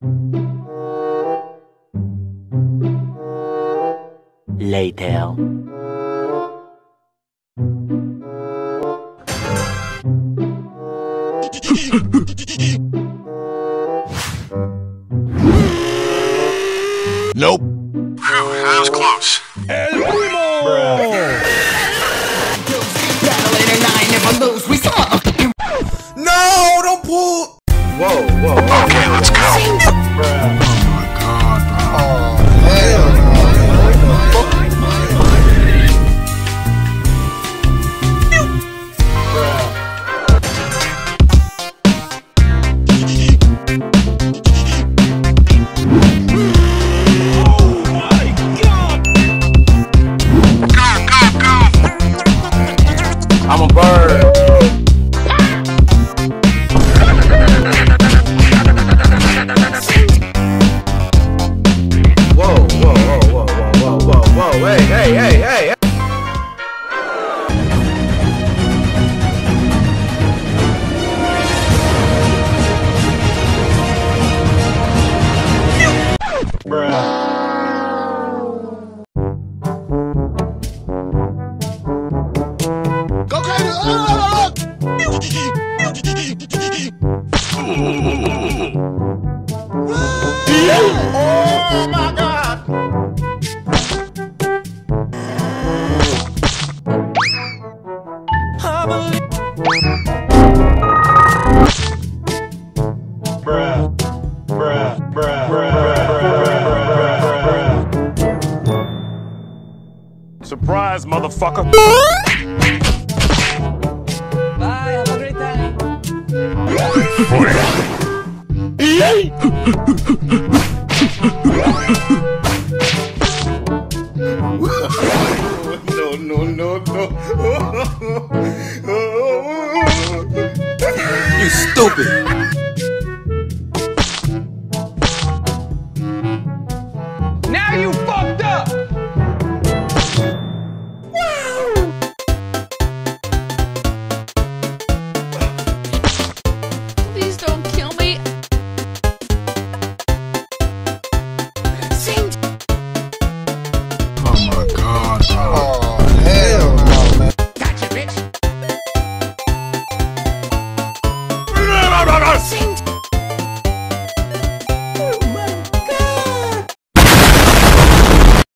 Later. Nope. Phew, that was close. El Primo! No, don't pull. Whoa, whoa, okay, let's go. Oh my god, bro. Oh, I'm a bird. Whoa, whoa, whoa, whoa, whoa, whoa, whoa, hey, hey, hey, hey. go crazy. Oh my god. Surprise, motherfucker! Bye, have a great time. You stupid.